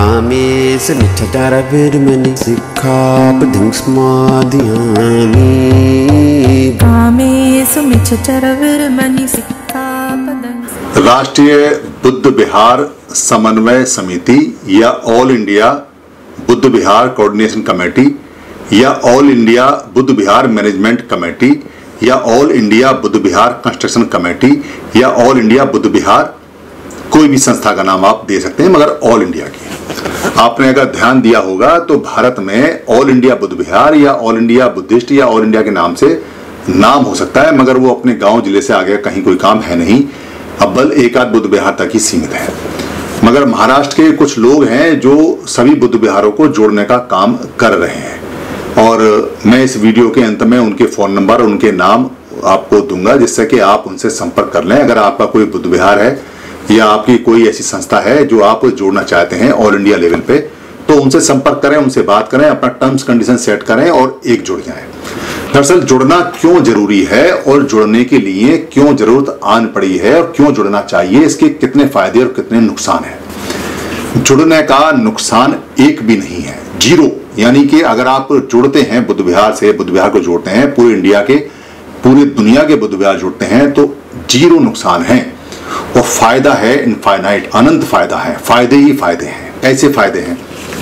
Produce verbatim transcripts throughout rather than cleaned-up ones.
Games mitadara vidmani sikkhapadang smadhyami. Games mitadara vidmani sikkhapadang. राष्ट्रीय बुद्ध विहार समन्वय समिति या all India Buddh Vihar coordination committee या all India Buddh Vihar management committee या all India Buddh Vihar construction committee या ऑल इंडिया बुद्ध विहार, कोई भी संस्था का नाम आप दे सकते हैं, मगर ऑल इंडिया की। आपने अगर ध्यान दिया होगा तो भारत में ऑल इंडिया बुद्ध विहार या ऑल इंडिया बुद्धिस्ट या ऑल इंडिया के नाम से नाम हो सकता है, मगर वो अपने गांव जिले से आगे कहीं कोई काम है नहीं, अव्वल एक आध बुद्ध विहार तक ही सीमित है। मगर महाराष्ट्र के कुछ लोग हैं जो सभी बुद्ध विहारों को जोड़ने का काम कर रहे हैं, और मैं इस वीडियो के अंत में उनके फ़ोन नंबर, उनके नाम आपको दूंगा, जिससे कि आप उनसे संपर्क कर लें। अगर आपका कोई बुद्ध विहार है या आपकी कोई ऐसी संस्था है जो आप जोड़ना चाहते हैं ऑल इंडिया लेवल पे, तो उनसे संपर्क करें, उनसे बात करें, अपना टर्म्स कंडीशन सेट करें और एक जुड़ जाएं। दरअसल जुड़ना क्यों जरूरी है और जुड़ने के लिए क्यों जरूरत आन पड़ी है और क्यों जुड़ना चाहिए, इसके कितने फायदे और कितने नुकसान हैं। जुड़ने का नुकसान एक भी नहीं है, जीरो। यानी कि अगर आप जुड़ते हैं बुद्ध विहार से, बुद्ध विहार को जोड़ते हैं, पूरे इंडिया के, पूरी दुनिया के बुद्ध विहार जुड़ते हैं, तो जीरो नुकसान है और फायदा है इनफाइनाइट, अनंत फायदा है, फायदे ही फायदे हैं। कैसे फायदे हैं?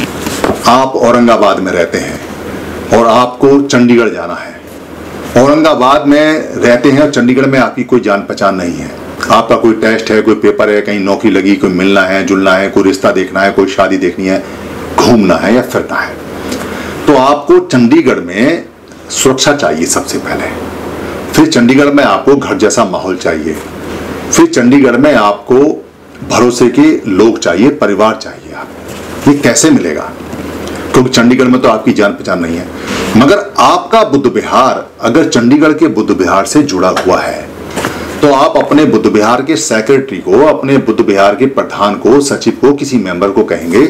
आप औरंगाबाद में रहते हैं और आपको चंडीगढ़ जाना है। औरंगाबाद में रहते हैं और चंडीगढ़ में आपकी कोई जान पहचान नहीं है, आपका कोई टेस्ट है, कोई पेपर है, कहीं नौकरी लगी, कोई मिलना है, जुलना है, कोई रिश्ता देखना है, कोई शादी देखनी है, घूमना है या फिरना है, तो आपको चंडीगढ़ में सुरक्षा चाहिए सबसे पहले। फिर चंडीगढ़ में आपको घर जैसा माहौल चाहिए। फिर चंडीगढ़ में आपको भरोसे के लोग चाहिए, परिवार चाहिए। आप ये कैसे मिलेगा? क्योंकि चंडीगढ़ में तो आपकी जान पहचान नहीं है। मगर आपका बुद्ध विहार अगर चंडीगढ़ के बुद्ध विहार से जुड़ा हुआ है, तो आप अपने बुद्ध विहार के सेक्रेटरी को, अपने बुद्ध विहार के प्रधान को, सचिव को, किसी मेंबर को कहेंगे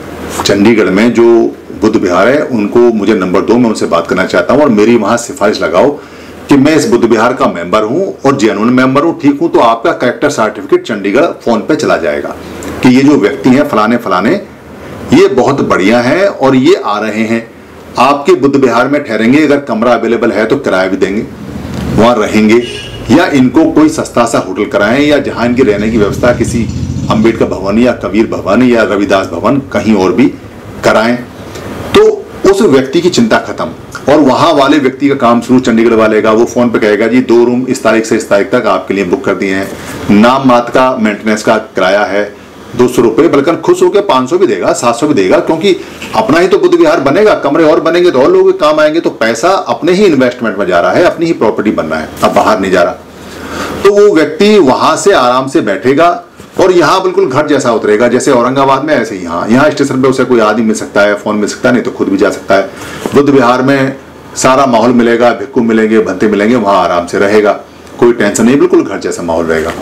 चंडीगढ़ में जो बुद्ध विहार है उनको मुझे नंबर दो, मैं उनसे बात करना चाहता हूं और मेरी वहां सिफारिश लगाओ कि मैं इस बुद्ध विहार का मेंबर हूं और जेन्युइन मेंबर हूं, ठीक हूं, तो आपका कैरेक्टर सर्टिफिकेट चंडीगढ़ फोन पे चला जाएगा कि ये जो व्यक्ति हैं फलाने फलाने, ये बहुत बढ़िया है और ये आ रहे हैं आपके बुद्ध विहार में ठहरेंगे। अगर कमरा अवेलेबल है तो किराया भी देंगे, वहां रहेंगे, या इनको कोई सस्ता सा होटल कराएं, या जहां इनकी रहने की व्यवस्था किसी अंबेडकर भवन या कबीर भवन या रविदास भवन कहीं और भी कराएं, तो उस व्यक्ति की चिंता खत्म। और वहां वाले व्यक्ति का काम शुरू चंडीगढ़ वाले का, वो फोन पे कहेगा जी दो रूम इस तारीख से इस तारीख तक आपके लिए बुक कर दिए हैं, नाम मात्र का मेंटेनेंस का किराया है दो सौ रुपये, बल्कि खुश होकर पाँच सौ भी देगा, सात सौ भी देगा, क्योंकि अपना ही तो बुद्ध विहार बनेगा, कमरे और बनेंगे तो और लोगों के काम आएंगे, तो पैसा अपने ही इन्वेस्टमेंट में जा रहा है, अपनी ही प्रॉपर्टी बन रहा है, अब बाहर नहीं जा रहा। तो वो व्यक्ति वहां से आराम से बैठेगा और यहाँ बिल्कुल घर जैसा उतरेगा, जैसे औरंगाबाद में ऐसे यहाँ यहाँ स्टेशन पे उसे कोई आदमी मिल सकता है, फोन मिल सकता है, नहीं तो खुद भी जा सकता है। बुद्ध विहार में सारा माहौल मिलेगा, भिक्खु मिलेंगे, भंते मिलेंगे, वहां आराम से रहेगा, कोई टेंशन नहीं, बिल्कुल घर जैसा माहौल रहेगा।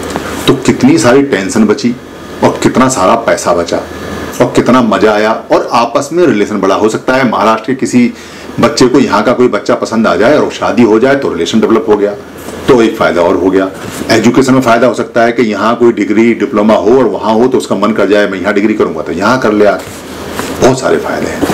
तो कितनी सारी टेंशन बची और कितना सारा पैसा बचा और कितना मजा आया, और आपस में रिलेशन बड़ा हो सकता है। महाराष्ट्र के किसी बच्चे को यहाँ का कोई बच्चा पसंद आ जाए और शादी हो जाए तो रिलेशन डेवलप हो गया, तो एक फायदा और हो गया। एजुकेशन में फायदा हो सकता है कि यहाँ कोई डिग्री डिप्लोमा हो और वहाँ हो तो उसका मन कर जाए मैं यहाँ डिग्री करूंगा तो यहाँ कर ले आके, बहुत सारे फायदे हैं।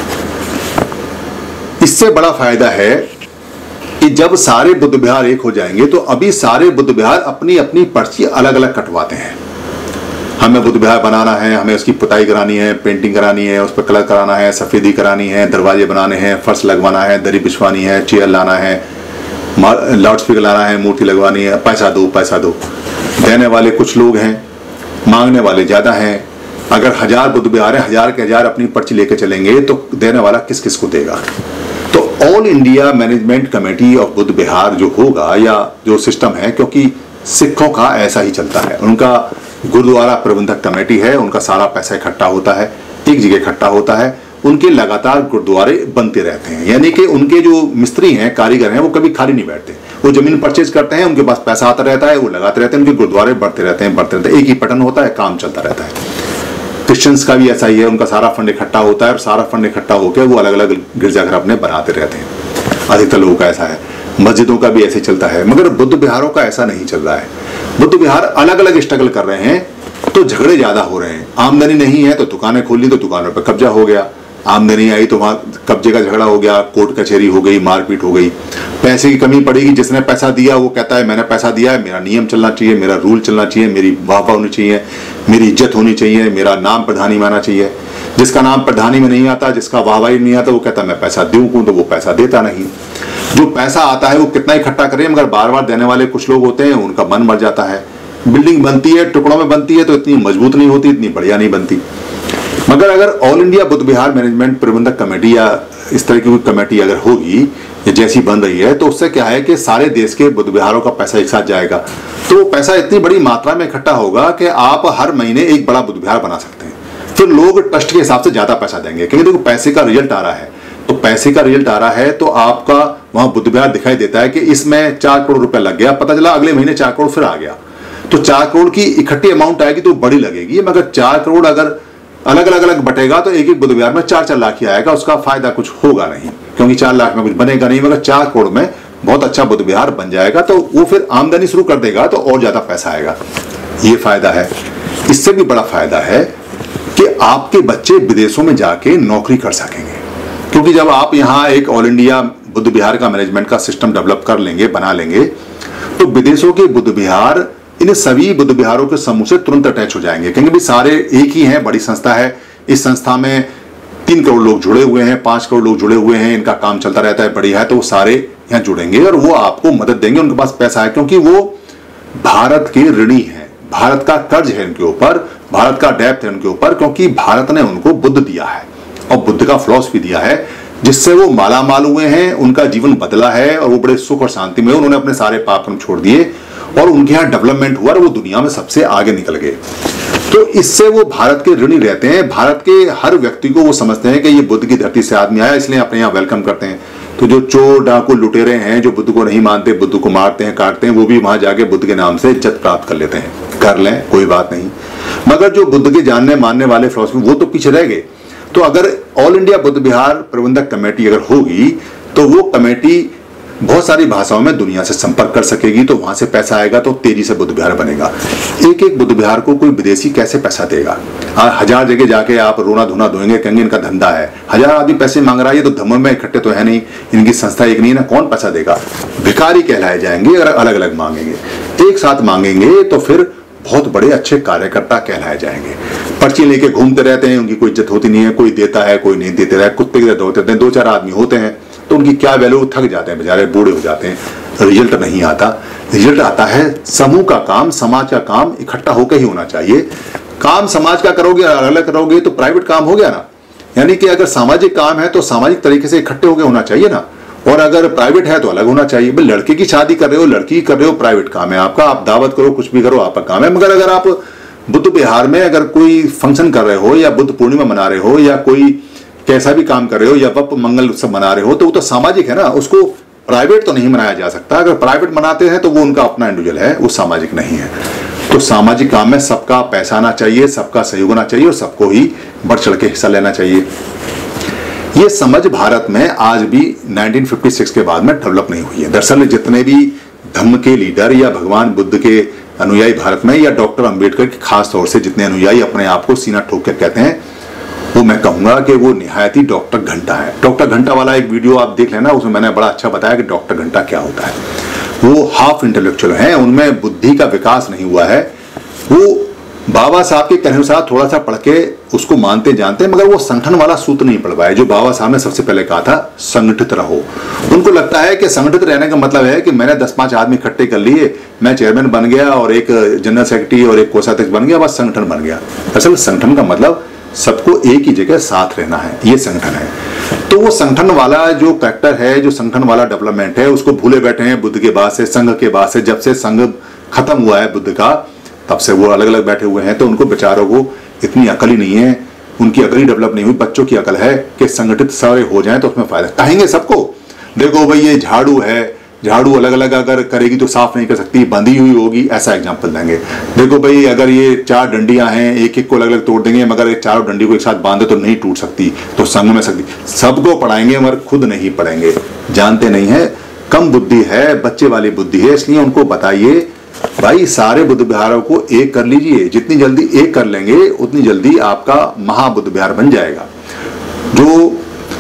इससे बड़ा फायदा है कि जब सारे बुद्ध विहार एक हो जाएंगे तो अभी सारे बुद्ध विहार अपनी अपनी पर्ची अलग अलग कटवाते हैं। हमें बुद्ध विहार बनाना है, हमें उसकी पुताई करानी है, पेंटिंग करानी है, उस पर कलर कराना है, सफेदी करानी है, दरवाजे बनाने हैं, फर्श लगवाना है, दरी बिछवानी है, चेयर लाना है, लाउड स्पीकर लाना है, मूर्ति लगवानी है, पैसा दो पैसा दो। देने वाले कुछ लोग हैं, मांगने वाले ज्यादा हैं। अगर हजार बुद्ध विहार है, हजार के हजार अपनी पर्ची लेके चलेंगे तो देने वाला किस किस को देगा? तो all India management committee of Buddh Vihar जो होगा, या जो सिस्टम है, क्योंकि सिखों का ऐसा ही चलता है, उनका गुरुद्वारा प्रबंधक कमेटी है, उनका सारा पैसा इकट्ठा होता है, एक जगह इकट्ठा होता है, उनके लगातार गुरुद्वारे बनते रहते हैं। यानी कि उनके जो मिस्त्री हैं, कारीगर हैं, वो कभी खाली नहीं बैठते, वो जमीन परचेज करते हैं, उनके पास पैसा आता रहता है, वो लगाते रहते हैं, उनके गुरुद्वारे बढ़ते रहते हैं बढ़ते रहते हैं एक ही पैटर्न होता है, काम चलता रहता है। क्रिश्चियंस का भी ऐसा ही है, उनका सारा फंड इकट्ठा होता है और सारा फंड इकट्ठा होकर वो अलग अलग गिरजाघर अपने बनाते रहते हैं। अधिकतर लोगों का ऐसा है, मस्जिदों का भी ऐसे चलता है, मगर बुद्ध विहारों का ऐसा नहीं चल रहा है। बुद्ध विहार अलग अलग स्ट्रगल कर रहे हैं तो झगड़े ज्यादा हो रहे हैं। आमदनी नहीं है तो दुकानें खोल ली तो दुकानों पर कब्जा हो गया, आमदनी आई तो वहां कब्जे का झगड़ा हो गया, कोर्ट कचहरी हो गई, मारपीट हो गई। पैसे की कमी पड़ेगी, जिसने पैसा दिया वो कहता है मैंने पैसा दिया है, मेरा नियम चलना चाहिए, मेरा रूल चलना चाहिए, मेरी वाहवाह होनी चाहिए, मेरी इज्जत होनी चाहिए, मेरा नाम प्रधानी में आना चाहिए। जिसका नाम प्रधानी में नहीं आता, जिसका वाहवाही नहीं आता, वो कहता मैं पैसा दूं तो वो पैसा देता नहीं। जो पैसा आता है वो कितना इकट्ठा करे, मगर बार बार देने वाले कुछ लोग होते हैं, उनका मन मर जाता है। बिल्डिंग बनती है, टुकड़ों में बनती है तो इतनी मजबूत नहीं होती, इतनी बढ़िया नहीं बनती। मगर अगर all India Buddh Vihar management प्रबंधक कमेटी या इस तरह की कोई कमेटी अगर होगी या जैसी बन रही है, तो उससे क्या है कि सारे देश के बुद्ध विहारों का पैसा एक साथ जाएगा। तो पैसा इतनी बड़ी मात्रा में इकट्ठा होगा कि आप हर महीने एक बड़ा बुद्ध विहार बना सकते हैं। फिर लोग ट्रस्ट के हिसाब से ज्यादा पैसा देंगे, क्योंकि देखो पैसे का रिजल्ट आ रहा है। तो पैसे का रिजल्ट आ रहा है तो आपका वहां बुद्ध विहार दिखाई देता है कि इसमें चार करोड़ रुपया लग गया, पता चला अगले महीने चार करोड़ फिर आ गया। तो चार करोड़ की इकट्ठी अमाउंट आएगी तो बड़ी लगेगी, मगर चार करोड़ अगर अलग अलग अलग बटेगा तो एक एक बुद्ध विहार में चार चार लाख ही आएगा, उसका फायदा कुछ होगा नहीं, क्योंकि चार लाख में कुछ बनेगा नहीं। मगर चार करोड़ में बहुत अच्छा बुद्ध विहार बन जाएगा तो वो फिर आमदनी शुरू कर देगा तो और ज्यादा पैसा आएगा। ये फायदा है। इससे भी बड़ा फायदा है कि आपके बच्चे विदेशों में जाके नौकरी कर सकेंगे, क्योंकि जब आप यहाँ एक ऑल इंडिया बुद्ध विहार का मैनेजमेंट का सिस्टम डेवलप कर लेंगे, बना लेंगे, तो विदेशों के बुद्ध विहार इन सभी बुद्ध विहारों के समूह से तुरंत अटैच हो जाएंगे, क्योंकि भी सारे एक ही हैं, बड़ी संस्था है। इस संस्था में तीन करोड़ लोग जुड़े हुए हैं, पांच करोड़ लोग जुड़े हुए हैं, इनका काम चलता रहता है, बढ़िया है। तो वो सारे यहाँ जुड़ेंगे और वो आपको मदद देंगे, उनके पास पैसा है, क्योंकि वो भारत के ऋणी हैं, भारत का कर्ज है उनके ऊपर, भारत का डेब्ट है उनके ऊपर, क्योंकि भारत ने उनको बुद्ध दिया है और बुद्ध का फिलॉसफी दिया है, जिससे वो माला माल हुए हैं, उनका जीवन बदला है और वो बड़े सुख और शांति में उन्होंने अपने सारे पाप कर्म छोड़ दिए और उनके यहाँ डेवलपमेंट हुआ और वो दुनिया में सबसे आगे निकल गए। तो इससे वो भारत के ऋणी रहते हैं। भारत के हर व्यक्ति को वो समझते हैं कि ये बुद्ध की धरती से आदमी आया, इसलिए अपने यहाँ वेलकम करते हैं। तो जो चोर डाकू लुटेरे हैं, जो बुद्ध को नहीं मानते, बुद्ध को मारते हैं, काटते हैं, वो भी वहां जाके बुद्ध के नाम से इज्जत प्राप्त कर लेते हैं। कर लें, कोई बात नहीं। मगर जो बुद्ध के जानने मानने वाले फिलॉसफी, वो तो पीछे रह गए। तो अगर ऑल इंडिया बुद्ध विहार प्रबंधक कमेटी अगर होगी तो वो कमेटी बहुत सारी भाषाओं में दुनिया से संपर्क कर सकेगी, तो वहां से पैसा आएगा तो तेजी से बुद्ध विहार बनेगा। एक एक बुद्ध विहार को कोई विदेशी कैसे पैसा देगा? हजार जगह जाके आप रोना धोना धोएंगे, कहेंगे इनका धंधा है, हजार आदमी पैसे मांग रहा है, ये तो धम्म में इकट्ठे तो है नहीं, इनकी संस्था एक नहीं है ना, कौन पैसा देगा? भिखारी कहलाए जाएंगे अगर अलग अलग मांगेंगे। एक साथ मांगेंगे तो फिर बहुत बड़े अच्छे कार्यकर्ता कहलाए जाएंगे। पर्ची लेके घूमते रहते हैं, उनकी कोई इज्जत होती नहीं है, कोई देता है कोई नहीं देते रहे, कुत्ते की तरह होते हैं। दो चार आदमी होते हैं तो उनकी क्या वैल्यू, थक जाते हैं बेचारे, बूढ़े हो जाते हैं, रिजल्ट नहीं आता। रिजल्ट आता है समूह का काम, समाज का काम इकट्ठा होकर ही होना चाहिए। काम समाज का करोगे, अलग करोगे तो प्राइवेट काम हो गया ना। यानी कि अगर सामाजिक काम है तो सामाजिक तरीके से इकट्ठे होकर होना चाहिए ना, और अगर प्राइवेट है तो अलग होना चाहिए। भाई लड़के की शादी कर रहे हो, लड़की कर रहे हो, प्राइवेट काम है आपका, आप दावत करो, कुछ भी करो, आपका काम है। मगर अगर आप बुद्ध विहार में अगर कोई फंक्शन कर रहे हो या बुद्ध पूर्णिमा मना रहे हो या कोई कैसा भी काम कर रहे हो या वप मंगल उत्सव मना रहे हो, तो वो तो सामाजिक है ना, उसको प्राइवेट तो नहीं मनाया जा सकता। अगर प्राइवेट मनाते हैं तो वो उनका अपना इंडिविजुअल है, वो सामाजिक नहीं है। तो सामाजिक काम में सबका पैसा आना चाहिए, सबका सहयोग होना चाहिए और सबको ही बढ़ चढ़ के हिस्सा लेना चाहिए। ये समझ भारत में आज भी नाइनटीन फिफ्टी सिक्स के बाद में डेवलप नहीं हुई है। दरअसल जितने भी धम्म के लीडर या भगवान बुद्ध के अनुयायी भारत में, या डॉक्टर अंबेडकर के खास तौर से जितने अनुयायी अपने आप को सीना ठोक कर कहते हैं, वो मैं कहूंगा कि वो निहायत ही डॉक्टर घंटा है। डॉक्टर घंटा वाला एक वीडियो आप देख लेना, उसमें मैंने बड़ा अच्छा बताया कि डॉक्टर घंटा क्या होता है। वो हाफ इंटेलेक्चुअल हैं, उनमें बुद्धि का विकास नहीं हुआ है। वो बाबा साहब के कहने अनुसार थोड़ा सा पढ़ के उसको मानते जानते हैं, मगर वो संगठन वाला सूत्र नहीं पढ़ पाए जो बाबा साहब ने सबसे पहले कहा था, संगठित रहो। उनको लगता है कि संगठित रहने का मतलब है कि मैंने दस पांच आदमी इकट्ठे कर लिए, मैं चेयरमैन बन गया और एक जनरल सेक्रेटरी और एक कोषाध्यक्ष बन गया, बस संगठन बन गया। असल संगठन का मतलब सबको एक ही जगह साथ रहना है, ये संगठन है। तो वो संगठन वाला जो कैरेक्टर है, जो संगठन वाला डेवलपमेंट है, उसको भूले बैठे हैं बुद्ध के बाद से, संघ के बाद से। जब से संघ खत्म हुआ है बुद्ध का, तब से वो अलग अलग बैठे हुए हैं। तो उनको बेचारों को इतनी अकल ही नहीं है, उनकी अकल ही डेवलप नहीं हुई। बच्चों की अकल है कि संगठित सारे हो जाएं तो उसमें फायदा। कहेंगे सबको, देखो भाई ये झाड़ू है, झाड़ू अलग अलग अगर करेगी तो साफ नहीं कर सकती, बंधी हुई होगी, ऐसा एग्जाम्पल देंगे। देखो भाई अगर ये चार डंडियां हैं, एक एक को अलग अलग तोड़ देंगे, मगर चारों डंडी को एक साथ बांधे तो नहीं टूट सकती, तो संघ में सकती। सबको पढ़ाएंगे मगर खुद नहीं पढ़ेंगे, जानते नहीं है, कम बुद्धि है, बच्चे वाली बुद्धि है, इसलिए उनको बताइए भाई सारे बुद्ध विहारों को एक कर लीजिए, जितनी जल्दी एक कर लेंगे उतनी जल्दी आपका महाबुद्ध विहार बन जाएगा। जो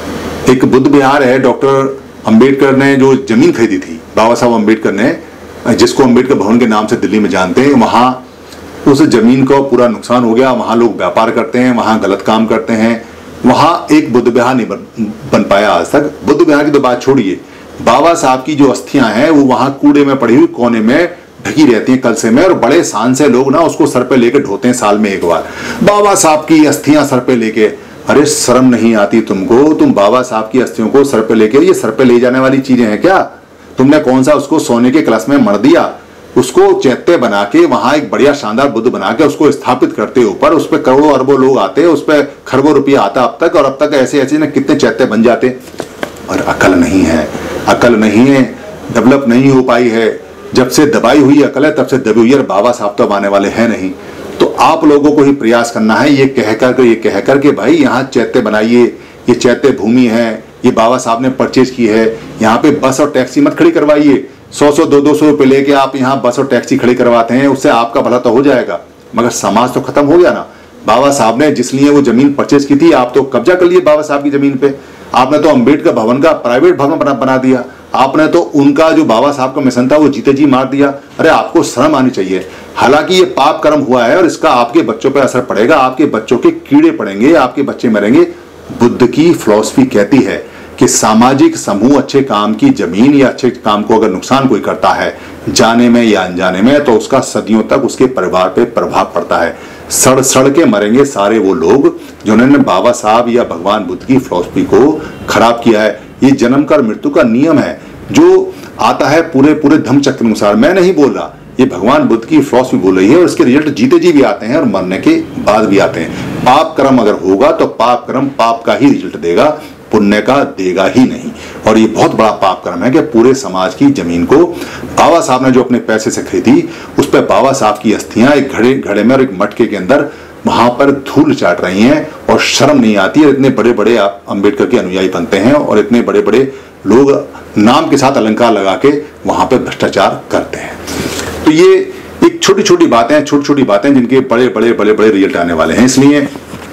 एक बुद्ध विहार है, डॉक्टर अंबेडकर ने जो जमीन खरीदी थी, बाबा साहब अंबेडकर ने, जिसको अंबेडकर भवन के नाम से दिल्ली में जानते हैं, वहां उस जमीन को पूरा नुकसान हो गया। वहां लोग व्यापार करते हैं, वहां गलत काम करते हैं, वहां एक बुद्ध विहार नहीं बन, बन पाया आज तक। बुद्ध विहार की तो बात छोड़िए, बाबा साहब की जो अस्थियां हैं वो वहां कूड़े में पड़ी हुई कोने में ढकी रहती हैं कलसे में, और बड़े शान से लोग ना उसको सर पे लेके ढोते हैं साल में एक बार। बाबा साहब की अस्थियां सर पे लेके, अरे शर्म नहीं आती तुमको? तुम बाबा साहब की अस्थियों को सर पे लेके, ये सर पे ले जाने वाली चीजें हैं क्या? तुमने कौन सा उसको सोने के कलश में मर दिया? उसको चैत्य बना के वहां एक बढ़िया शानदार बुद्ध बना के उसको स्थापित करते ऊपर, उस पर करोड़ों अरबों लोग आते, उस पर खरबों रुपया आता अब तक, और अब तक ऐसे ऐसे ना कितने चैत्य बन जाते। और अकल नहीं है, अकल नहीं है, डेवलप नहीं हो पाई है। जब से दबाई हुई अकल है तब से दबी हुई है। बाबा साहब तो अब आने वाले हैं नहीं, तो आप लोगों को ही प्रयास करना है ये कहकर के ये कहकर के भाई यहाँ चैत्य बनाइए, ये चैत्य भूमि है, ये बाबा साहब ने परचेज की है, यहाँ पे बस और टैक्सी मत खड़ी करवाइए। सौ सौ दो दो सौ रुपए लेके आप यहाँ बस और टैक्सी खड़ी करवाते हैं, उससे आपका भला तो हो जाएगा, मगर समाज तो खत्म हो गया ना। बाबा साहब ने जिस लिए वो जमीन परचेज की थी, आप तो कब्जा कर लिए बाबा साहब की जमीन पे। आपने तो अंबेडकर भवन का प्राइवेट भवन बना, बना दिया। आपने तो उनका जो बाबा साहब का मिशन था वो जीते जी मार दिया। अरे आपको शर्म आनी चाहिए। हालांकि ये पाप कर्म हुआ है और इसका आपके बच्चों पे असर पड़ेगा, आपके बच्चों के कीड़े पड़ेंगे, आपके बच्चे मरेंगे। बुद्ध की फिलॉसफी कहती है कि सामाजिक समूह अच्छे काम की जमीन या अच्छे काम को अगर नुकसान कोई करता है जाने में या अनजाने में, तो उसका सदियों तक उसके परिवार पे प्रभाव पड़ता है। सड़ सड़ के मरेंगे सारे वो लोग जिन्होंने बाबा साहब या भगवान बुद्ध की फिलॉसफी को खराब किया है। ये जन्म कर मृत्यु का नियम है जो आता है पूरे पूरे धम्मचक्र अनुसार। मैं नहीं बोल रहा, ये भगवान बुद्ध की फिलॉसफी बोल रही है, और इसके रिजल्ट जीते जी भी आते हैं और मरने के बाद भी आते हैं। पाप कर्म अगर होगा तो पाप कर्म पाप का ही रिजल्ट देगा, पुण्य का देगा ही नहीं। और ये बहुत बड़ा पाप कर्म है कि पूरे समाज की जमीन को बाबा साहब ने जो अपने पैसे से खरीदी, उस पर बाबा साहब की अस्थियां एक घड़े घड़े में और एक मटके के अंदर वहां पर धूल चाट रही हैं, और शर्म नहीं आती है। इतने बड़े बड़े आप अंबेडकर के अनुयायी बनते हैं और इतने बड़े बड़े लोग नाम के साथ अलंकार लगा के वहां पर भ्रष्टाचार करते हैं। तो ये एक छोटी छोटी बातें छोटी छोटी बातें जिनके बड़े बड़े बड़े बड़े रिजल्ट आने वाले हैं। इसलिए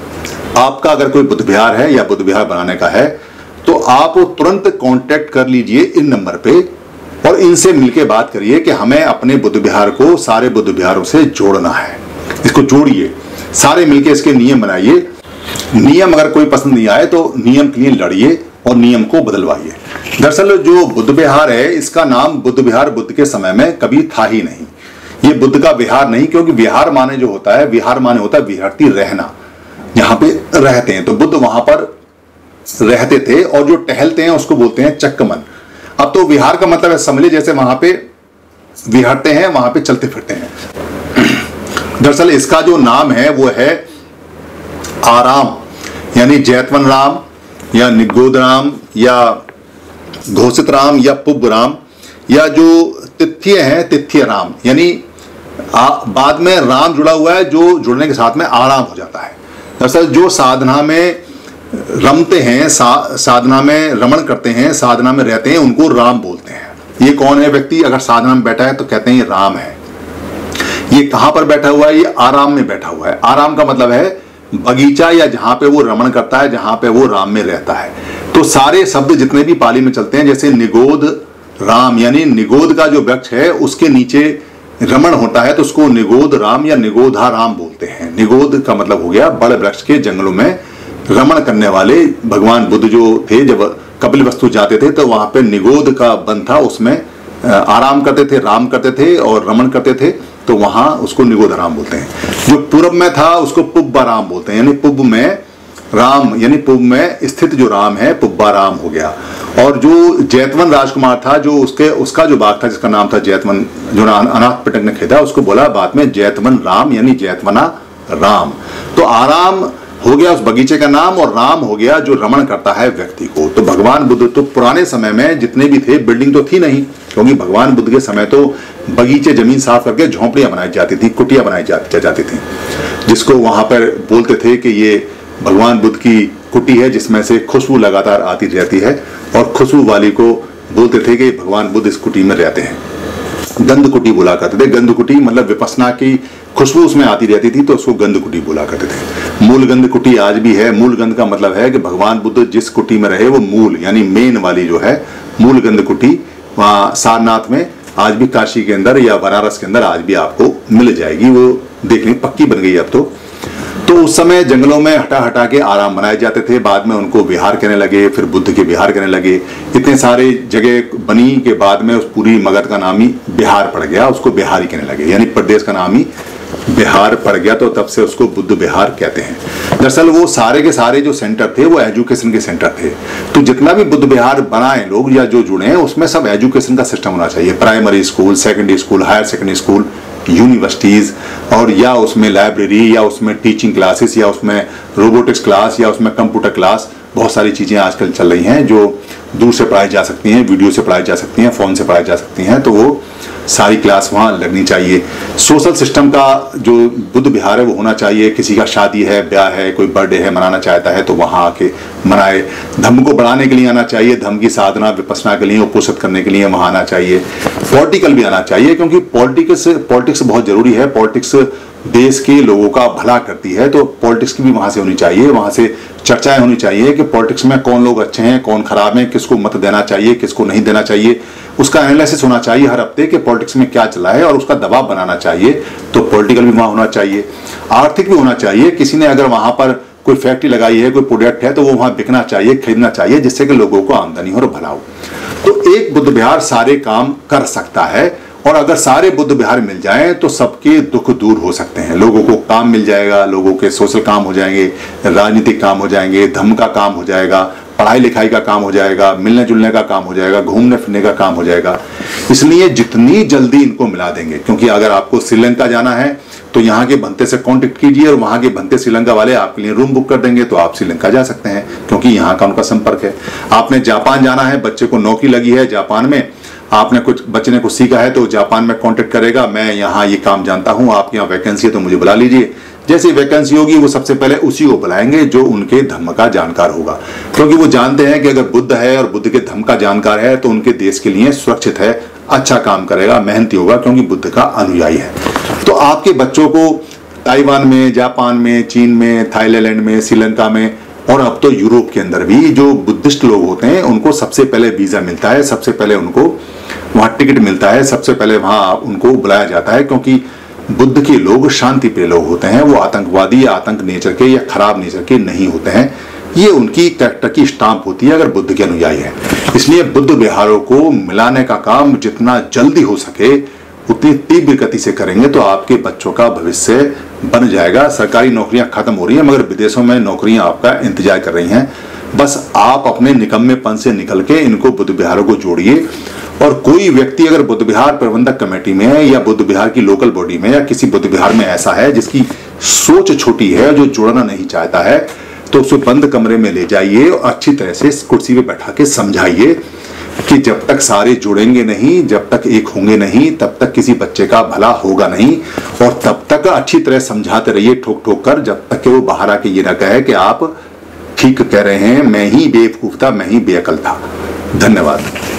आपका अगर कोई बुद्ध विहार है या बुद्ध विहार बनाने का है तो आप तुरंत कांटेक्ट कर लीजिए इन नंबर पे, और इनसे मिलके बात करिए कि हमें अपने बुद्ध विहार को सारे बुद्ध विहारों से जोड़ना है। इसको जोड़िए, सारे मिलके इसके नियम बनाइए। नियम अगर कोई पसंद नहीं आए तो नियम के लिए लड़िए और नियम को बदलवाइए। दरअसल जो बुद्ध विहार है इसका नाम बुद्ध विहार बुद्ध के समय में कभी था ही नहीं। ये बुद्ध का विहार नहीं, क्योंकि विहार माने जो होता है, विहार माने होता है विहरती रहना, यहाँ पे रहते हैं। तो बुद्ध वहां पर रहते थे और जो टहलते हैं उसको बोलते हैं चक्कमन। अब तो विहार का मतलब है समझे जैसे वहां पे विहरते हैं, वहां पे चलते फिरते हैं। दरअसल इसका जो नाम है वो है आराम, यानी जैतवन राम या निगोद राम या घोषित राम या पुब राम, या जो तिथ्य है तिथ्य राम, यानी बाद में राम जुड़ा हुआ है जो जुड़ने के साथ में आराम हो जाता है। दरअसल जो साधना में रमते हैं, सा, साधना में रमण करते हैं, साधना में रहते हैं, उनको राम बोलते हैं। ये कौन है व्यक्ति? अगर साधना में बैठा है तो कहते हैं ये राम है। ये कहां पर बैठा हुआ है? ये आराम में बैठा हुआ है। आराम का मतलब है बगीचा या जहां पे वो रमण करता है, जहां पे वो राम में रहता है। तो सारे शब्द जितने भी पाली में चलते हैं, जैसे निगोद राम, यानी निगोद का जो वृक्ष है उसके नीचे रमण होता है तो उसको निगोद राम या निगोधा राम बोलते हैं। निगोद का मतलब हो गया बड़े वृक्ष के जंगलों में रमण करने वाले। भगवान बुद्ध जो थे जब कपिलवस्तु जाते थे तो वहां पे निगोद का वन था, उसमें आराम करते थे, राम करते थे और रमण करते थे, तो वहां उसको निगोध राम बोलते हैं। जो पूर्व में था उसको पुब्बा राम बोलते हैं, यानी पुब में राम, यानी पुब में स्थित जो राम है पुब्बा राम हो गया। और जो जैतवन राजकुमार था, जो उसके उसका जो बाग था जिसका नाम था जैतवन, जो अनाथ पिटक ने खरीदा, उसको बोला बाद में जैतवन राम, यानी जैतवना राम। तो आराम हो गया उस बगीचे का नाम, और राम हो गया जो रमण करता है व्यक्ति को। तो भगवान बुद्ध तो पुराने समय में जितने भी थे, बिल्डिंग तो थी नहीं, क्योंकि भगवान बुद्ध के समय तो बगीचे जमीन साफ करके झोंपड़ियां बनाई जाती थी, कुटिया बनाई जा, जाती थी, जिसको वहां पर बोलते थे कि ये भगवान बुद्ध की कुटी है जिसमें से खुशबू लगातार आती रहती है, और खुशबू वाली को बोलते थे कि भगवान बुद्ध इस कुटी में रहते हैं। गंधकुटी बोला करते थे। गंधकुटी मतलब विपस्सना की खुशबू उसमें आती रहती थी तो उसको गंधकुटी बोला करते थे। मूल गंध कुटी आज भी है। मूल गंध का मतलब है कि भगवान बुद्ध जिस कुटी में रहे वो मूल यानी मेन वाली जो है मूल गंध कुटी वहाँ सारनाथ में आज भी, काशी के अंदर या बनारस के अंदर आज भी आपको मिल जाएगी। वो देखने पक्की बन गई अब तो। तो उस समय जंगलों में हटा हटा के आराम बनाए जाते थे। बाद में उनको विहार कहने लगे, फिर बुद्ध के विहार कहने लगे। इतने सारे जगह बनी के बाद में उस पूरी मगध का नाम ही बिहार पड़ गया, उसको बिहारी कहने लगे, यानी प्रदेश का नाम ही बिहार पड़ गया। तो तब से उसको बुद्ध बिहार कहते हैं। दरअसल वो सारे के सारे जो सेंटर थे वो एजुकेशन के सेंटर थे। तो जितना भी बुद्ध बिहार बनाए लोग या जो जुड़े हैं उसमें सब एजुकेशन का सिस्टम होना चाहिए। Primary school, secondary school, higher secondary school, universities, और या उसमें लाइब्रेरी, या उसमें टीचिंग क्लासेस, या उसमें रोबोटिक्स क्लास, या उसमें कंप्यूटर क्लास। बहुत सारी चीजें आजकल चल रही हैं जो दूर से पढ़ाई जा सकती हैं, वीडियो से पढ़ाई जा सकती हैं, फोन से पढ़ाई जा सकती हैं। तो वो सारी क्लास वहाँ लगनी चाहिए। सोशल सिस्टम का जो बुद्ध विहार है वो होना चाहिए। किसी का शादी है, ब्याह है, कोई बर्थडे है मनाना चाहता है तो वहाँ आके मनाए। धर्म को बढ़ाने के लिए आना चाहिए, धर्म की साधना विपස්සना के लिए, उपोषित करने के लिए वहाँ आना चाहिए। पॉलिटिकल भी आना चाहिए क्योंकि पॉलिटिक्स पॉलिटिक्स बहुत जरूरी है। पॉलिटिक्स देश के लोगों का भला करती है। तो पॉलिटिक्स की भी वहां से होनी चाहिए, वहां से चर्चाएं होनी चाहिए कि पॉलिटिक्स में कौन लोग अच्छे हैं, कौन खराब हैं, किसको मत देना चाहिए, किसको नहीं देना चाहिए। उसका एनालिसिस होना चाहिए हर हफ्ते कि पॉलिटिक्स में क्या चला है और उसका दबाव बनाना चाहिए। तो पॉलिटिकल भी वहां होना चाहिए। आर्थिक भी होना चाहिए। किसी ने अगर वहां पर कोई फैक्ट्री लगाई है, कोई प्रोडक्ट है तो वो वहां बिकना चाहिए, खरीदना चाहिए, जिससे कि लोगों को आमदनी हो और भला हो। तो एक बुद्ध विहार सारे काम कर सकता है। और अगर सारे बुद्ध विहार मिल जाएं तो सबके दुख दूर हो सकते हैं। लोगों को काम मिल जाएगा, लोगों के सोशल काम हो जाएंगे, राजनीतिक काम हो जाएंगे, धर्म का काम हो जाएगा, पढ़ाई लिखाई का काम हो जाएगा, मिलने जुलने का काम हो जाएगा, घूमने फिरने का काम हो जाएगा। इसलिए जितनी जल्दी इनको मिला देंगे, क्योंकि अगर आपको श्रीलंका जाना है तो यहाँ के भंते से कांटेक्ट कीजिए और वहां के भंते श्रीलंका वाले आपके लिए रूम बुक कर देंगे तो आप श्रीलंका जा सकते हैं, क्योंकि यहाँ का उनका संपर्क है। आपने जापान जाना है, बच्चे को नौकरी लगी है जापान में, आपने कुछ बच्चे ने कुछ सीखा है तो जापान में कांटेक्ट करेगा, मैं यहाँ ये काम जानता हूँ, आपके यहाँ वैकेंसी है तो मुझे बुला लीजिए। जैसे वैकेंसी होगी वो सबसे पहले उसी को बुलाएंगे जो उनके धर्म का जानकार होगा, क्योंकि वो जानते हैं कि अगर बुद्ध है और बुद्ध के धर्म का जानकार है तो उनके देश के लिए सुरक्षित है, अच्छा काम करेगा, मेहनती होगा, क्योंकि बुद्ध का अनुयायी है। तो आपके बच्चों को ताइवान में, जापान में, चीन में, थाईलैंड में, श्रीलंका में और अब तो यूरोप के अंदर भी जो बुद्धिस्ट लोग होते हैं उनको सबसे पहले वीजा मिलता है, सबसे पहले उनको वहां टिकट मिलता है, सबसे पहले वहां उनको बुलाया जाता है, क्योंकि बुद्ध के लोग शांति प्रिय लोग होते हैं। वो आतंकवादी या आतंक नेचर के या खराब नेचर के नहीं होते हैं। ये उनकी कैरेक्टर की स्टाम्प होती है अगर बुद्ध के अनुयायी है। इसलिए बुद्ध विहारों को मिलाने का काम जितना जल्दी हो सके उतनी तीव्र गति से करेंगे तो आपके बच्चों का भविष्य बन जाएगा। सरकारी नौकरियां खत्म हो रही हैं मगर विदेशों में नौकरियां आपका इंतजार कर रही हैं। बस आप अपने निकम्मेपन से निकल के इनको बुद्ध विहारों को जोड़िए। और कोई व्यक्ति अगर बुद्ध विहार प्रबंधक कमेटी में है या बुद्ध विहार की लोकल बॉडी में या किसी बुद्ध विहार में ऐसा है जिसकी सोच छोटी है, जो जुड़ना नहीं चाहता है, तो उसे बंद कमरे में ले जाइए और अच्छी तरह से कुर्सी पे बैठा के समझाइए कि जब तक सारे जुड़ेंगे नहीं, जब तक एक होंगे नहीं, तब तक किसी बच्चे का भला होगा नहीं। और तब तक अच्छी तरह समझाते रहिए ठोक ठोक कर, जब तक कि वो बाहर आके ये ना कहे कि आप ठीक कह रहे हैं, मैं ही बेवकूफ था, मैं ही बेअकल था। धन्यवाद।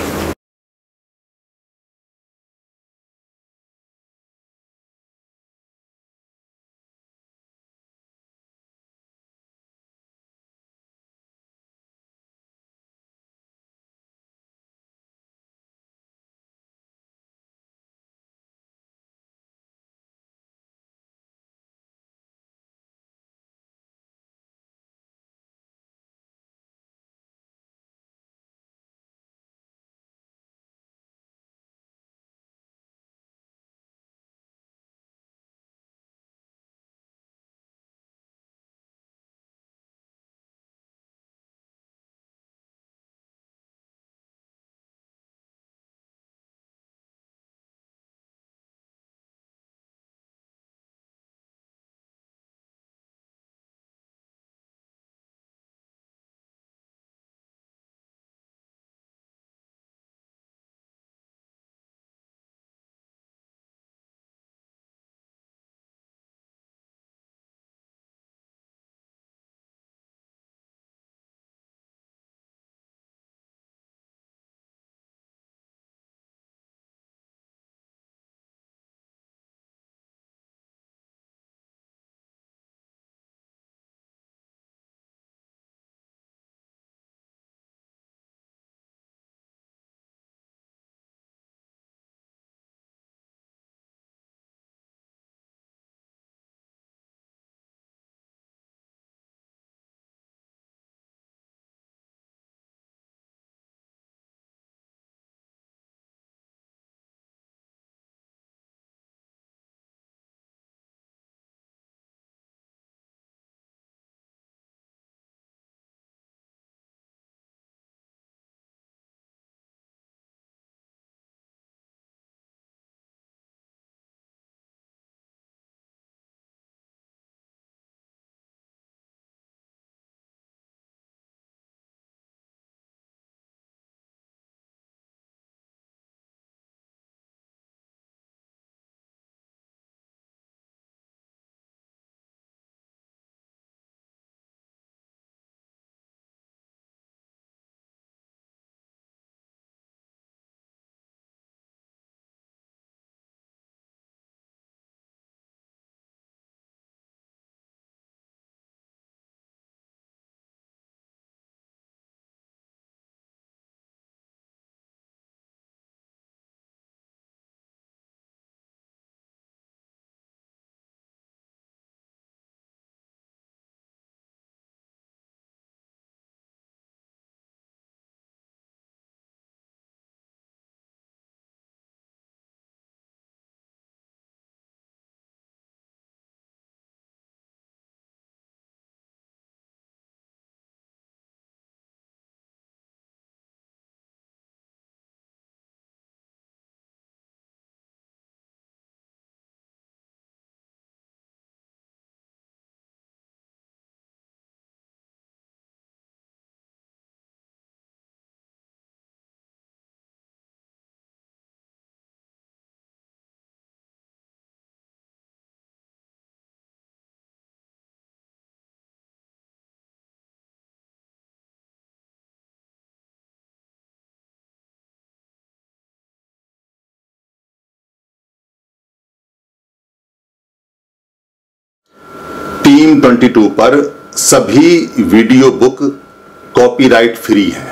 टीम बाईस पर सभी वीडियो बुक कॉपीराइट फ्री हैं।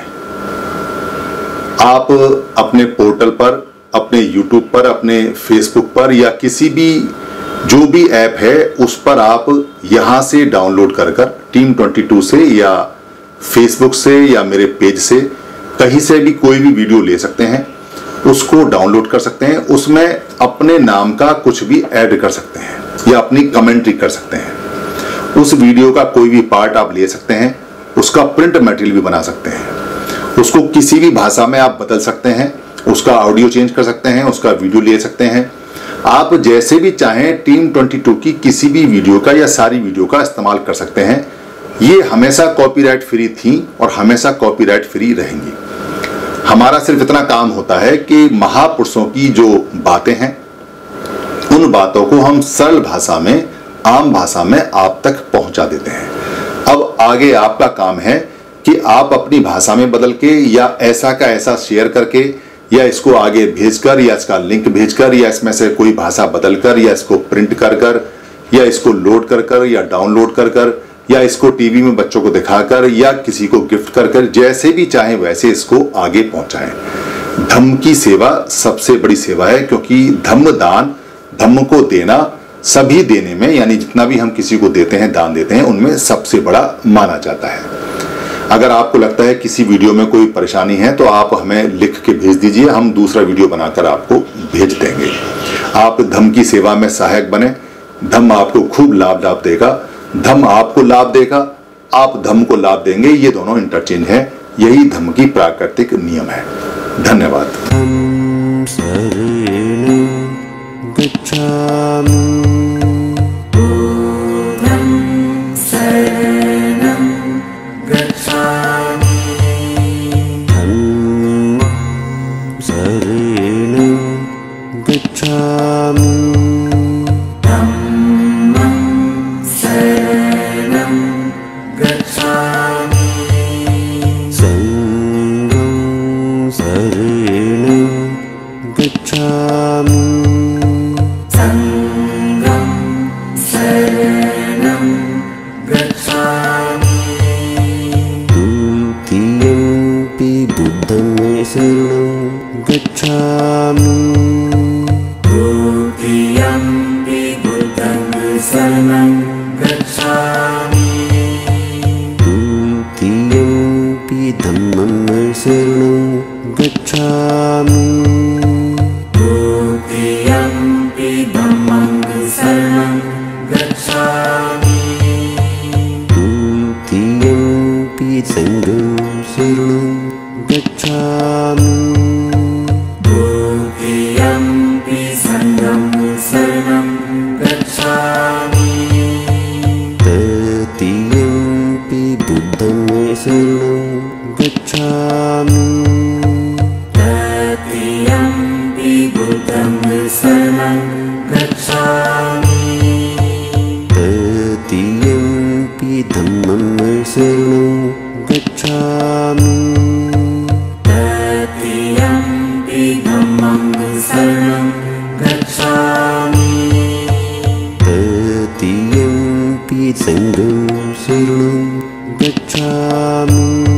आप अपने पोर्टल पर, अपने यूट्यूब पर, अपने फेसबुक पर या किसी भी जो भी ऐप है उस पर आप यहां से डाउनलोड कर कर टीम बाईस से या फेसबुक से या मेरे पेज से कहीं से भी कोई भी वीडियो ले सकते हैं, उसको डाउनलोड कर सकते हैं। उसमें अपने नाम का कुछ भी ऐड कर सकते हैं या अपनी कमेंट्री कर सकते हैं। उस वीडियो का कोई भी पार्ट आप ले सकते हैं, उसका प्रिंट मटेरियल भी बना सकते हैं, उसको किसी भी भाषा में आप बदल सकते हैं, उसका ऑडियो चेंज कर सकते हैं, उसका वीडियो ले सकते हैं। आप जैसे भी चाहें टीम बाईस की किसी भी वीडियो का या सारी वीडियो का इस्तेमाल कर सकते हैं। ये हमेशा कॉपीराइट फ्री थी और हमेशा कॉपीराइट फ्री रहेंगी। हमारा सिर्फ इतना काम होता है कि महापुरुषों की जो बातें हैं उन बातों को हम सरल भाषा में, आम भाषा में आप तक पहुंचा देते हैं। अब आगे आपका काम है कि आप अपनी भाषा में बदल के या ऐसा का ऐसा शेयर करके या इसको आगे भेजकर या इसका लिंक भेजकर या इसमें से कोई भाषा बदलकर या इसको प्रिंट कर कर या इसको लोड कर कर या डाउनलोड कर कर या इसको टीवी में बच्चों को दिखाकर या किसी को गिफ्ट कर कर जैसे भी चाहे वैसे इसको आगे पहुंचाएं। धम्म की सेवा सबसे बड़ी सेवा है, क्योंकि धम्म दान, धम्म को देना सभी देने में, यानी जितना भी हम किसी को देते हैं, दान देते हैं, उनमें सबसे बड़ा माना जाता है। अगर आपको लगता है किसी वीडियो में कोई परेशानी है तो आप हमें लिख के भेज दीजिए, हम दूसरा वीडियो बनाकर आपको भेज देंगे। आप धम्म की सेवा में सहायक बने, धम्म आपको खूब लाभ लाभ देगा, धम्म आपको लाभ देगा, आप धम्म को लाभ देंगे, ये दोनों इंटरचेंज है। यही धम्म की प्राकृतिक नियम है। धन्यवाद। Sangam Saranam Gacchami.